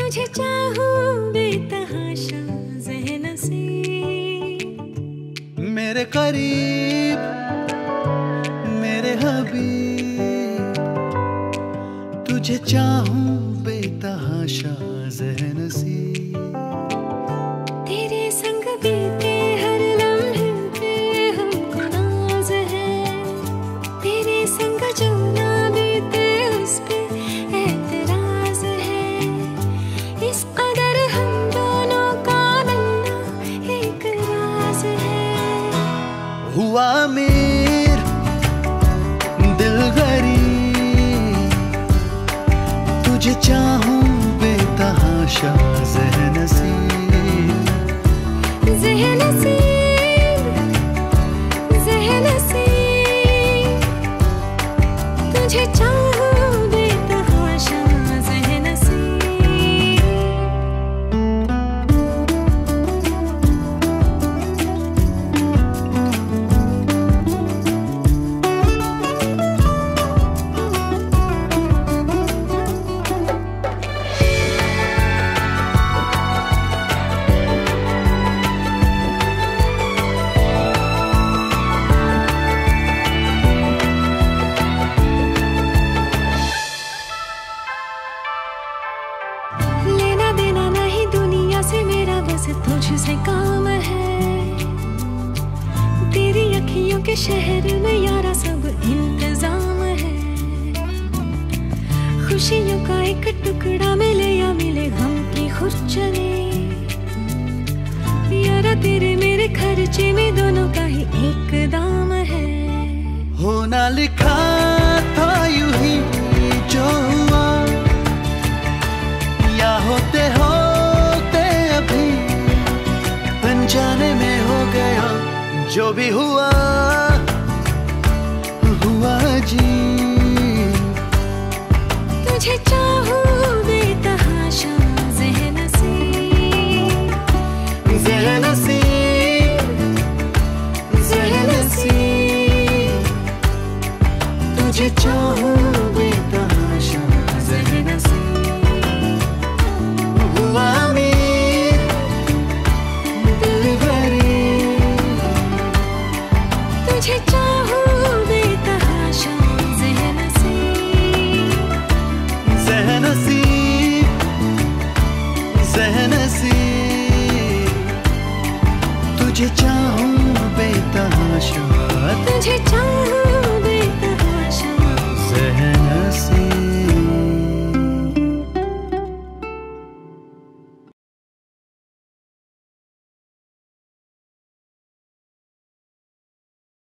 तुझे चाहूं बेतहाशा ज़हन से, मेरे करीब मेरे हबीब, तुझे चाहूं बेतहाशा ज़हन से। तेरे संग बीते हर लम्हे पे हमको नाज है, तेरे संग जो ना बीते उस पे एतराज है। इस कदर हम दोनों का मिलना एक राज है। हुआ अमीर दिल गरीब, तुझे चाहूं बेतहाशा ज़हन से। ज़हन से, ज़हन से, तुझे चाहूं बेतहाशा ज़हन से। लेना देना नहीं दुनिया से मेरा, बस तुझसे काम है। तेरी अखियों के शहर में यारा सब इंतजाम है। खुशियों का एक टुकड़ा मिले या मिले गम की खुरचने, यारा तेरे मेरे खर्चे में दोनों का ही एक दाम है। होना लिखा था यूं ही जो हुआ, या होते होते अभी अनजाने में हो गया। जो भी हुआ हुआ जी, तुझे चाहूं बेतहाशा ज़हन से, ज़हन से, ज़हन से, तुझे चाहूं बेतहाशा ज़हन से। हुआ अमीर दिल गरीब, तुझे चाहूं बेतहाशा ज़हन से। ज़हन से, ज़हन से, तुझे चाहूं बेतहाशा, तुझे चाहूं